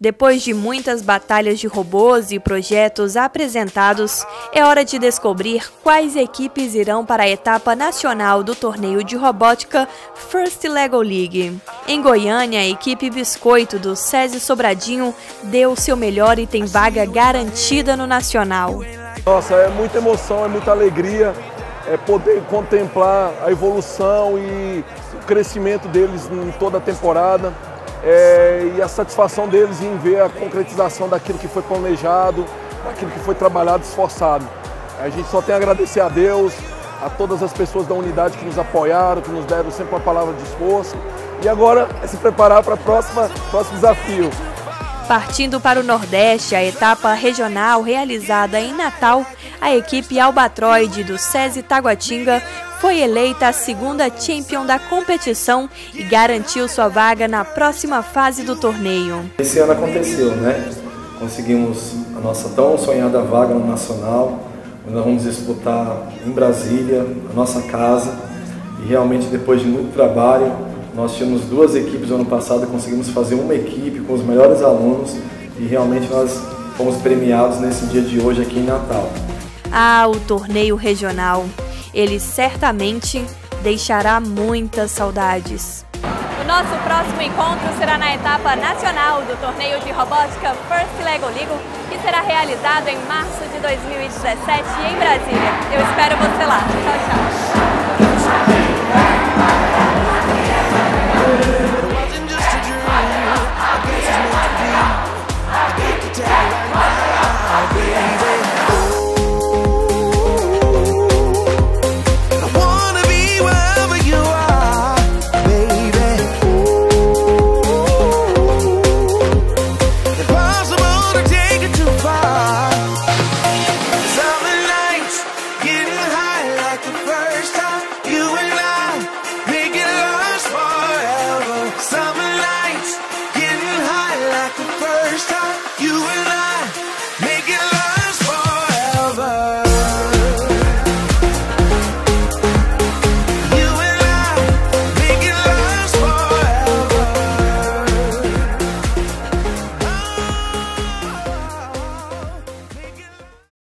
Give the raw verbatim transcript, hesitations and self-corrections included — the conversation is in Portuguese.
Depois de muitas batalhas de robôs e projetos apresentados, é hora de descobrir quais equipes irão para a etapa nacional do torneio de robótica First Lego League. Em Goiânia, a equipe Biscoito do SESI Sobradinho deu o seu melhor e tem vaga garantida no Nacional. Nossa, é muita emoção, é muita alegria é poder contemplar a evolução e o crescimento deles em toda a temporada. É, e a satisfação deles em ver a concretização daquilo que foi planejado, daquilo que foi trabalhado, esforçado. A gente só tem a agradecer a Deus, a todas as pessoas da unidade que nos apoiaram, que nos deram sempre uma palavra de esforço. E agora é se preparar para o próximo desafio. Partindo para o Nordeste, a etapa regional realizada em Natal, a equipe Albatroid do SESI Taguatinga foi eleita a segunda champion da competição e garantiu sua vaga na próxima fase do torneio. Esse ano aconteceu, né? Conseguimos a nossa tão sonhada vaga no Nacional, onde nós vamos disputar em Brasília, a nossa casa, e realmente depois de muito trabalho, nós tínhamos duas equipes no ano passado, conseguimos fazer uma equipe com os melhores alunos e realmente nós fomos premiados nesse dia de hoje aqui em Natal. Ah, o torneio regional. Ele certamente deixará muitas saudades. O nosso próximo encontro será na etapa nacional do torneio de robótica First Lego League, que será realizado em março de dois mil e dezessete em Brasília. Eu espero você lá. Tchau, tchau.